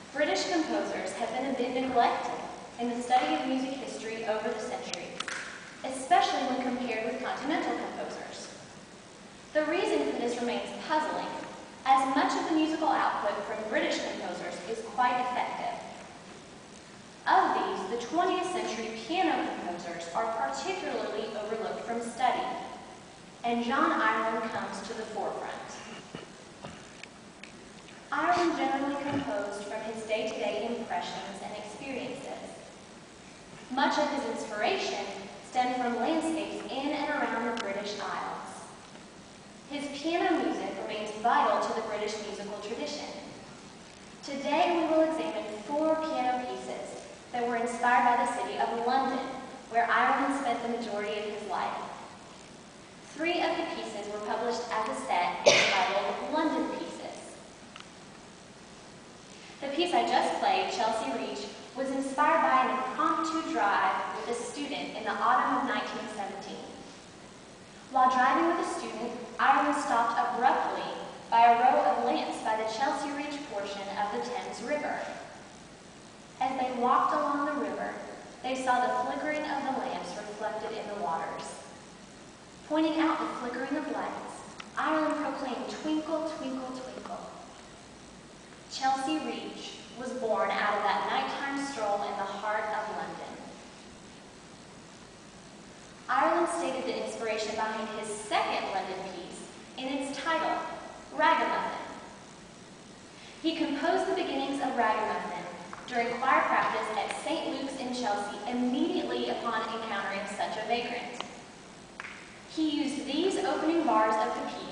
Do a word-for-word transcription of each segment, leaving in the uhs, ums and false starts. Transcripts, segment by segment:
British composers have been a bit neglected in the study of music history over the centuries, especially when compared with continental composers. The reason for this remains puzzling, as much of the musical output from British composers is quite effective. Of these, the twentieth century piano composers are particularly overlooked from study, and John Ireland comes to the forefront. Ireland generally composed from his day-to-day impressions and experiences. Much of his inspiration stemmed from landscapes in and around the British Isles. His piano music remains vital to the British musical tradition. Today we will examine four piano pieces that were inspired by the city of London, where Ireland spent the majority of his life. Three of the pieces were published as a set entitled London Pieces. The piece I just played, Chelsea Reach, was inspired by an impromptu drive with a student in the autumn of nineteen seventeen. While driving with a student, Ireland stopped abruptly by a row of lamps by the Chelsea Reach portion of the Thames River. As they walked along the river, they saw the flickering of the lamps reflected in the waters. Pointing out the flickering of lights, Ireland proclaimed, "Twinkle, twinkle, twinkle." Chelsea Reach was born out of that nighttime stroll in the heart of London. Ireland stated the inspiration behind his second London piece in its title, Ragamuffin. He composed the beginnings of Ragamuffin during choir practice at Saint Luke's in Chelsea immediately upon encountering such a vagrant. He used these opening bars of the piece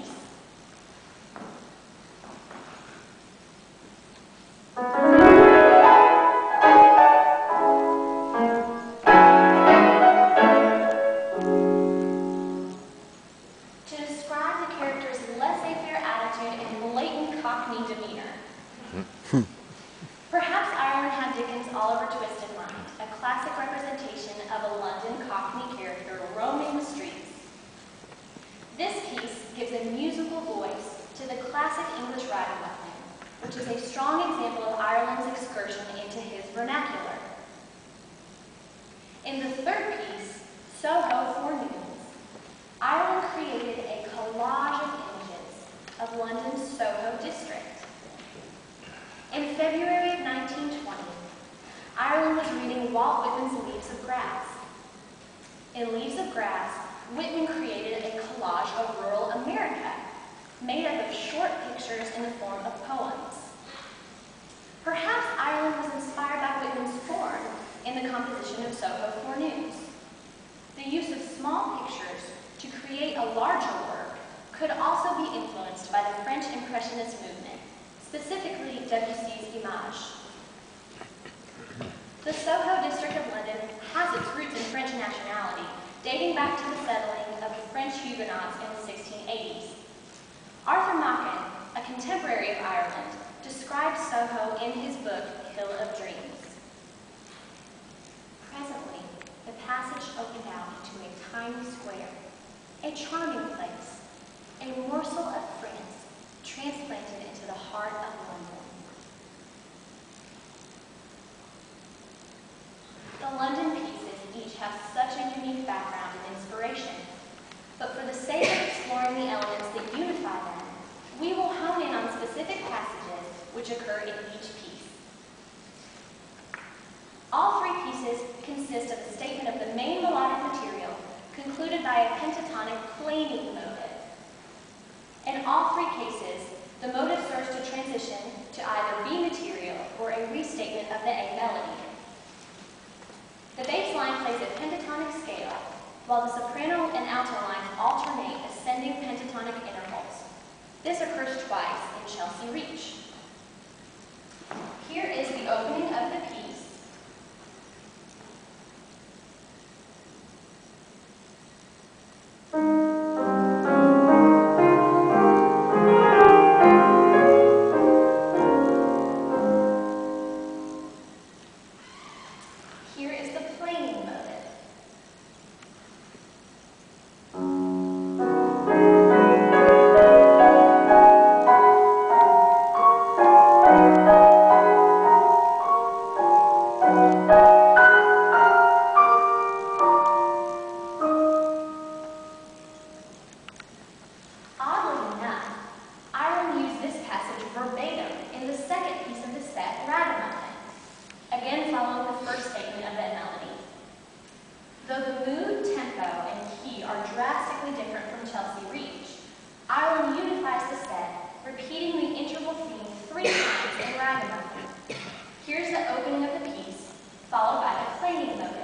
are drastically different from Chelsea Reach, Ireland unifies the set, repeating the interval theme three times in Ragamuffin. Here's the opening of the piece, followed by the clanging motive.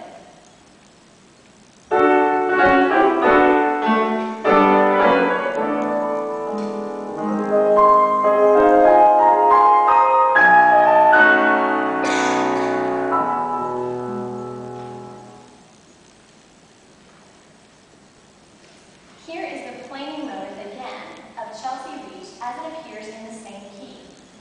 Here is the clanging motive again of Chelsea Reach as it appears in the same key.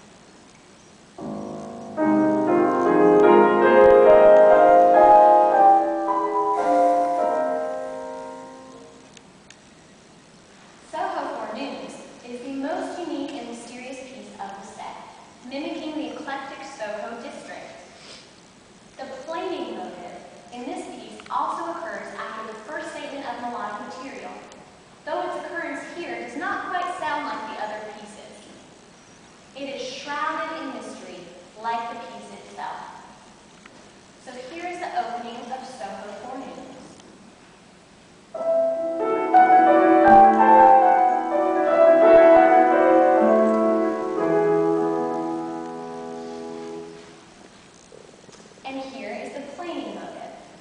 Soho Forenoons is the most unique and mysterious piece of the set, mimicking the eclectic Soho district. The clanging motive in this piece also occurs after the first statement of melodic material, though its occurrence here does not quite sound like the other pieces. It is shrouded in mystery, like the piece itself. So here is the opening of Soho Forenoons. And here is the clanging motive.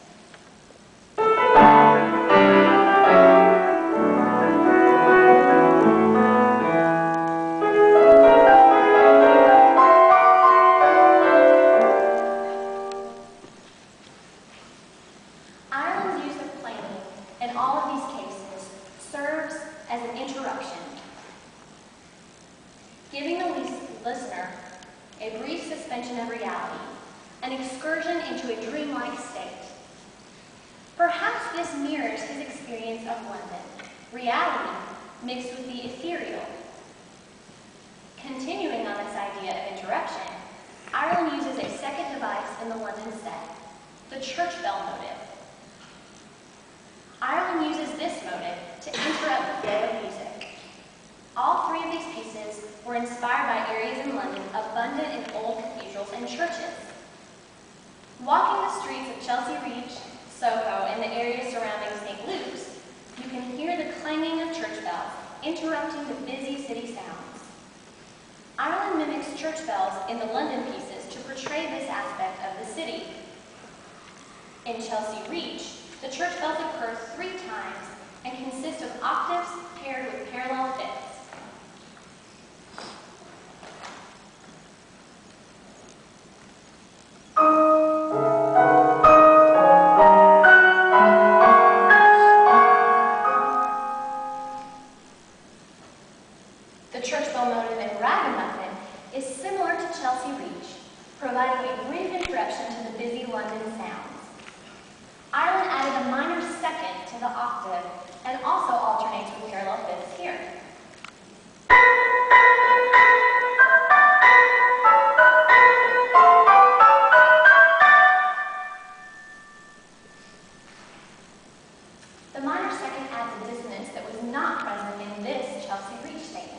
Ireland's use of clanging in all of these cases serves as an interruption, giving the listener a brief suspension of reality, an excursion into a dreamlike state. Perhaps this mirrors his experience of London, reality mixed with the ethereal. Continuing on this idea of interruption, Ireland uses a second device in the London set, the church bell motive. Ireland uses this motive to interrupt the flow of music. All three of these pieces were inspired by areas in London abundant in old cathedrals and churches. Walking the streets of Chelsea Reach, Soho, and the area surrounding Saint Luke's, you can hear the clanging of church bells, interrupting the busy city sounds. Ireland mimics church bells in the London pieces to portray this aspect of the city. In Chelsea Reach, the church bells occur three times and consist of octaves paired with parallel fifths. The church bell motive in Ragamuffin is similar to Chelsea Reach, providing a brief interruption to the busy London sounds. Ireland added a minor second to the octave and also alternates with parallel fifths here. The minor second adds a dissonance that was not present in this Chelsea Reach statement.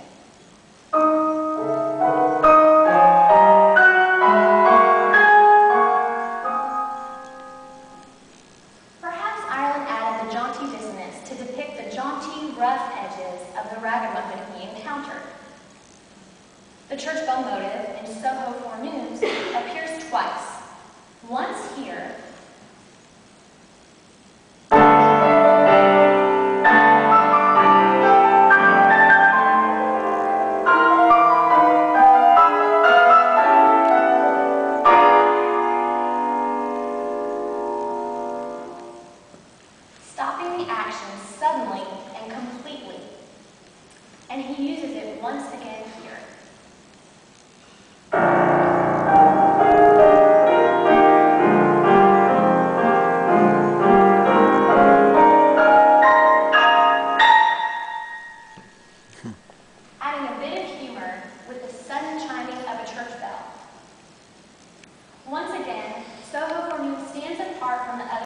Perhaps Ireland added the jaunty dissonance to depict the jaunty, rough edges of the ragamuffin he encountered. The church bell motive in Soho Forenoons appears twice, once here stopping the action suddenly and completely, and he uses it once again here. Adding a bit of humor with the sudden chiming of a church bell. Once again, Soho Forenoons stands apart from the other